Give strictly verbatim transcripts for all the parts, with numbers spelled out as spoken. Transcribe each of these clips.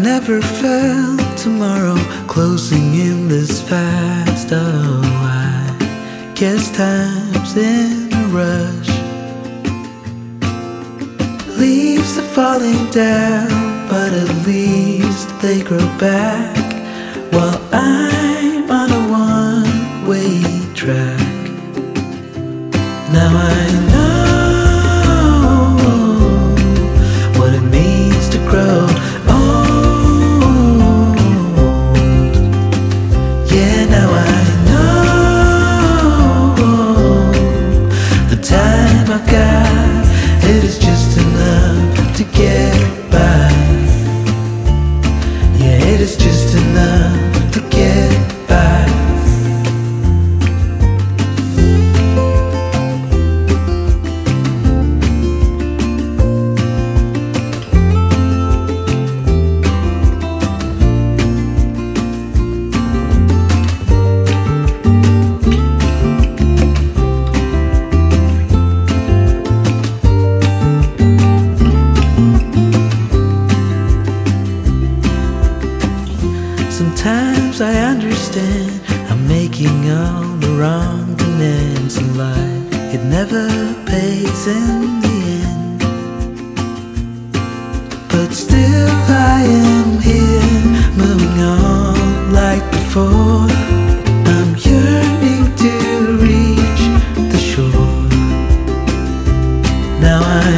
never felt tomorrow closing in this fast. Oh, I guess time's in a rush. Leaves are falling down, but at least they grow back, while I'm on a one-way track. Now I know what it means to grow old. Yeah, now I know the time I've got, it is just enough to get by. Yeah, it is just enough to get by. Sometimes I understand I'm making all the wrong commands in life. It never pays in the end, but still I am here, moving on like before. I'm yearning to reach the shore. Now I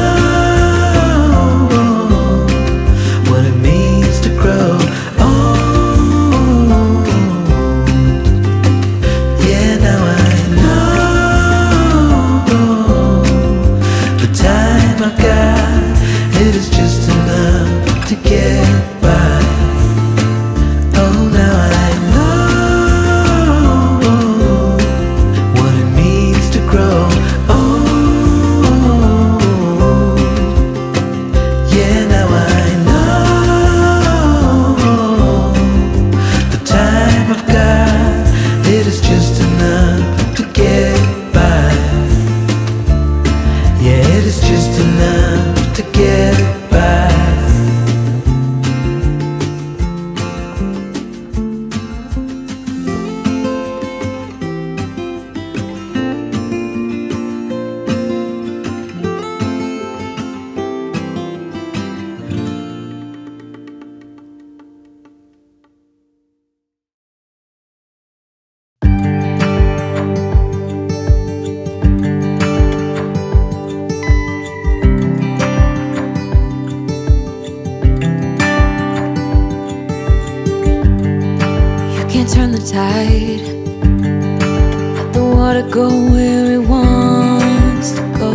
know what it means to grow. I've got, it is just enough to get by. Oh, now I know what it means to grow old. Yeah, now I know the time I've got, it is just enough to get by. Yeah, it is just enough to get by. Turn the tide, let the water go where it wants to go.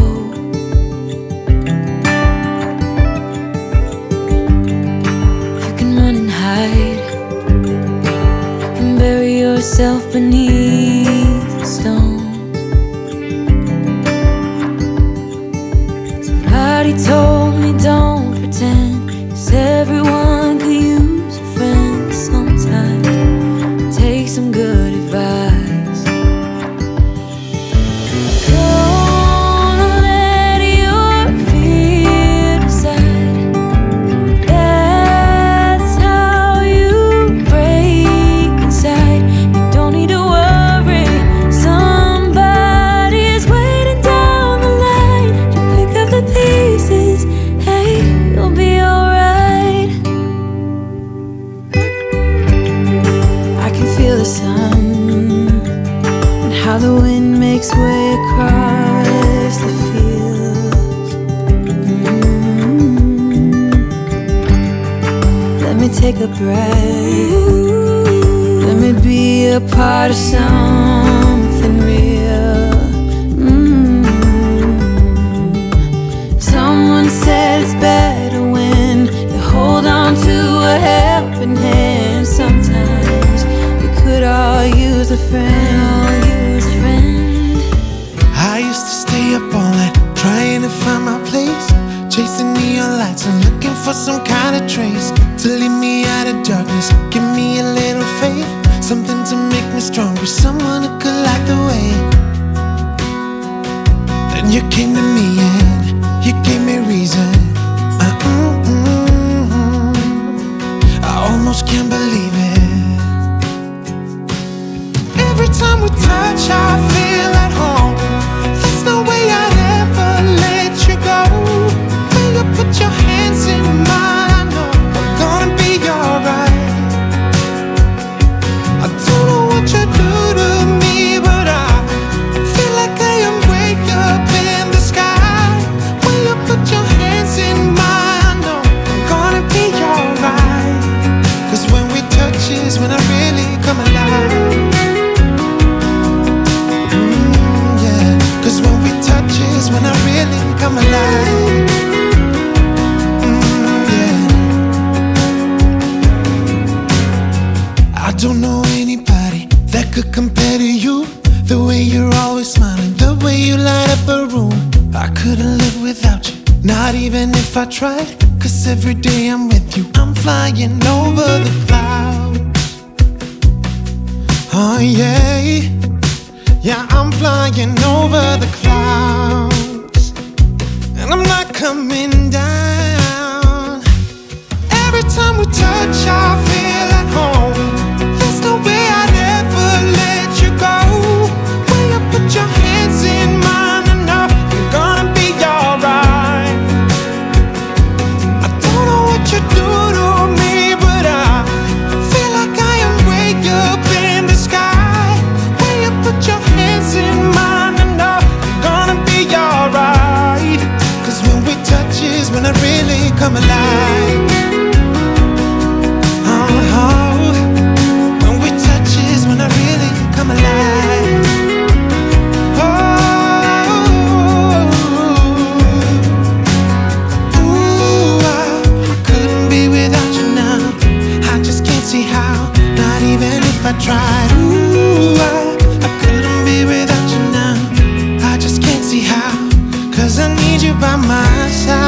You can run and hide, you can bury yourself beneath the stones. Somebody told me don't pretend, 'cause everyone could use a friend sometimes. Take some good advice. Don't let your fear decide. That's how you break inside. You don't need to worry, somebody is waiting down the line. You pick up the pieces, hey, you'll be alright. I can feel the sun and how the wind makes way across the fields. Mm-hmm. Let me take a breath, let me be a part of something real. Mm-hmm. Someone said it's better when you hold on to a helping hand. Sometimes could all use a friend, all use a friend. I used to stay up all night trying to find my place, chasing neon lights and looking for some kind of trace to lead me out of darkness. Give me a little faith, something to make me stronger, someone who could light the way. Then you came to me and you gave me reason. Uh, mm, mm, mm. we touch, I feel at home. There's no way I'd ever let you go. When you put your hands in mine, I know I'm gonna be alright. I don't know what you do to me, but I feel like I am way up in the sky. When you put your hands in mine, I know I'm gonna be alright. Cause when we touch is when I really come alive. Mm, yeah. Cause when we touch is when I really come alive. Mm, yeah. I don't know anybody that could compare to you. The way you're always smiling, the way you light up a room. I couldn't live without you, not even if I tried. Cause every day I'm with you, I'm flying over the clouds. Oh yeah, yeah, I'm flying over the clouds. And I'm not coming down. Every time we touch, I feel at home. There's no way I'd ever let you go. When you put your hands in mine, I know I'm gonna be alright. I don't know what you do to me, but I feel like I am way up in the sky. When you put your hands in mine, I know I'm gonna be alright. Cause when we touch is when I really come alive. Oh, oh. When we touch is when I really come alive. Oh, ooh, I couldn't be without you now. I just can't see how, not even if I tried. Ooh, I, I couldn't be without you now. I just can't see how, cause I need you by my side.